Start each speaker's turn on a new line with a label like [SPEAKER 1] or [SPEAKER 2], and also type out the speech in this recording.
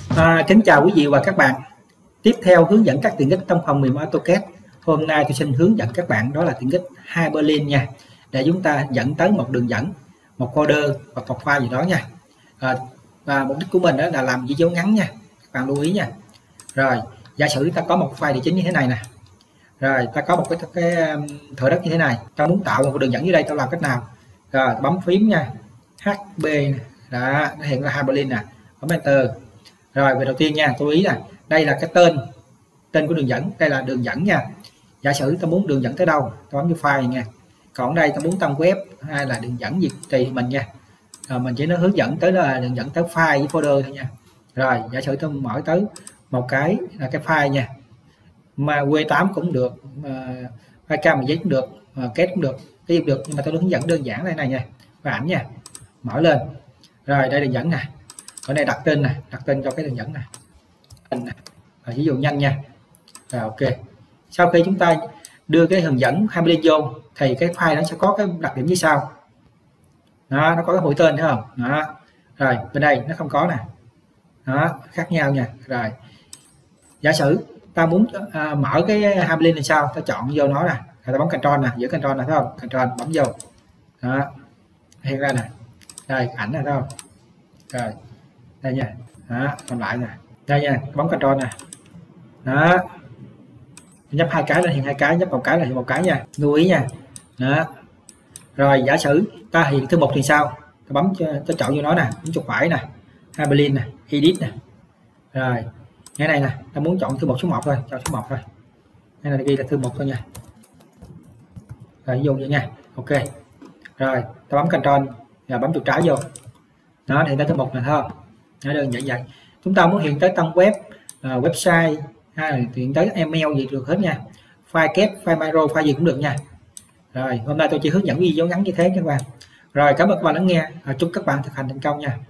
[SPEAKER 1] Kính chào quý vị và các bạn. Tiếp theo hướng dẫn các tiện ích trong phần mềm AutoCAD. Hôm nay tôi xin hướng dẫn các bạn đó là tiện ích Hyperlink nha, để chúng ta dẫn tới một đường dẫn, một folder hoặc một file gì đó nha. Và mục đích của mình đó là làm video ngắn nha, các bạn lưu ý nha. Rồi giả sử ta có một file địa chính như thế này nè, rồi ta có một cái thửa đất như thế này, ta muốn tạo một đường dẫn dưới đây, ta làm cách nào? Rồi bấm phím nha, HB đó, nó hiện là Hyperlink nè, bấm enter. Rồi về đầu tiên nha, tôi ý là đây là cái tên của đường dẫn, đây là đường dẫn nha. Giả sử ta muốn đường dẫn tới đâu, ta bấm vô file nha. Còn đây ta muốn tăng web hay là đường dẫn gì tùy mình nha. Mình chỉ nó hướng dẫn tới đó là đường dẫn tới file với folder thôi nha. Rồi giả sử tôi mở tới một cái là cái file nha, mà W8 cũng được, file KMZ cũng được, kết cũng được, cái gì được, nhưng mà tôi hướng dẫn đơn giản đây này nha, và ảnh nha, mở lên. Rồi đây đường dẫn nè, ở đây đặt tên nè, đặt tên cho cái đường dẫn nè, ví dụ nhanh nha. Rồi ok, sau khi chúng ta đưa cái hướng dẫn Hyperlink vô thì cái file nó sẽ có cái đặc điểm như sau đó, nó có cái mũi tên thấy không đó. Rồi bên đây nó không có nè đó, khác nhau nha. Rồi giả sử ta muốn mở cái Hyperlink thì sao, ta chọn vô nó nè, ta bấm Ctrl nè, giữ Ctrl nè, thấy không, Ctrl bấm vô đó, hiện ra nè, đây ảnh nè, thấy không. Rồi đây nha, đó, còn lại nè, đây nha, bấm Ctrl nè, đó, nhấp hai cái là hiện hai cái, nhấp một cái là hiện một cái nha, lưu ý nha. Đó. Rồi giả sử ta hiện thư mục thì sao, ta bấm ta chọn vô nó nè, bấm chuột phải nè, Hyperlink nè, edit nè. Rồi cái này nè, ta muốn chọn thư mục số 1 thôi, chọn số 1 thôi, cái này ghi là thư mục thôi nha. Rồi vô vậy nha, ok. Rồi ta bấm Ctrl và bấm chuột trái vô đó, thì ta thư mục này thôi, nó đơn giản vậy. Chúng ta muốn hiện tới tăng web, website hay là hiện tới email gì được hết nha, file kép, file micro, file gì cũng được nha. Rồi hôm nay tôi chỉ hướng dẫn video ngắn như thế các bạn. Rồi cảm ơn các bạn đã nghe, chúc các bạn thực hành thành công nha.